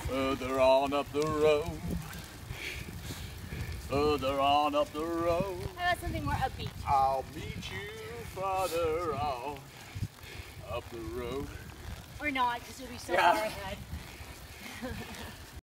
Further on up the road. Further on up the road. How about something more upbeat? I'll meet you further on up the road. Or not, because you'll be so Yeah. far ahead.